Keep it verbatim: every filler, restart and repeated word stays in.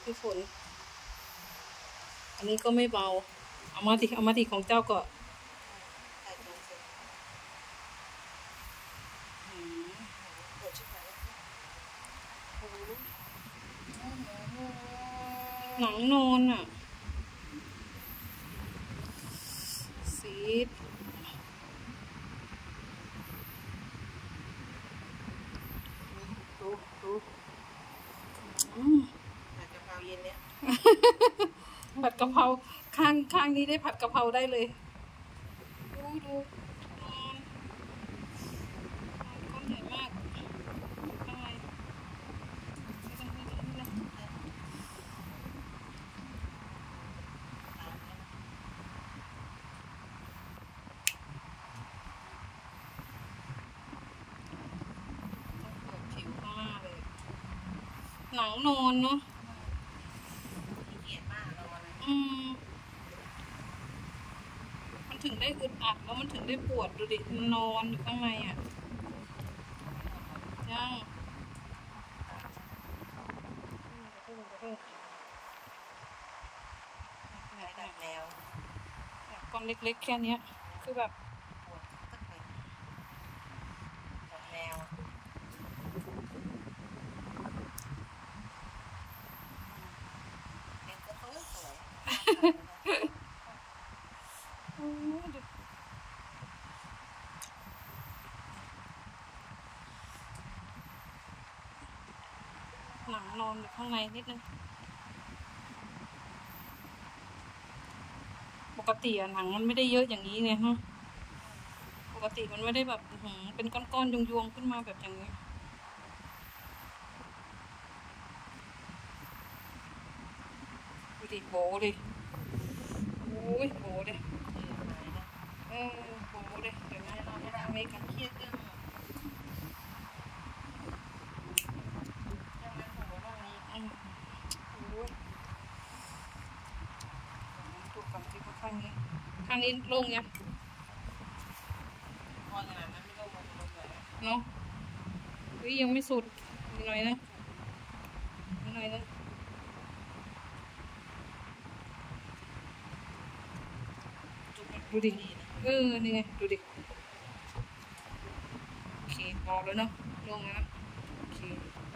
พี่ฝนอันนี้ก็ไม่เบาเอามาทีเอามาทีของเจ้าก็หนังนอนอ่ะซีดดูดูผัดกะเพราเย็นเนี่ยผัดกะเพราข้างข้างนี้ได้ผัดกะเพราได้เลยดูดูนอนก้นใหญ่มากข้างในหนังนอนเนาะอืมมันถึงได้อึดอัดแล้วมันถึงได้ปวดดูดินอนอยู่ข้างในอ่ะยังดับแล้วก้อนเล็กๆแค่นี้คือแบบปวดตึ๊กเลยดับแล้วหนังนอนอยู่ข้างในนิดนึงปกติอะหนังมันไม่ได้เยอะอย่างนี้ไงฮะปกติมันไม่ได้แบบเป็นก้อนๆยวงๆขึ้นมาแบบอย่างนี้ดูดิโบดิโอ้ยโบดิเออโบดิเดี๋ยวนี้เราไม่ได้ไม่กันเครียดเรื่องข้างนี้ข้างนี้โล่งยังพอขนาดนั้นไม่ต้องลงเลยเนาะเฮ้ยยังไม่สุดอีกหน่อยนะอีกหน่อยนะดูดิเออนี่ไงดูดิโอเคพอแล้วเนาะลงแล้ว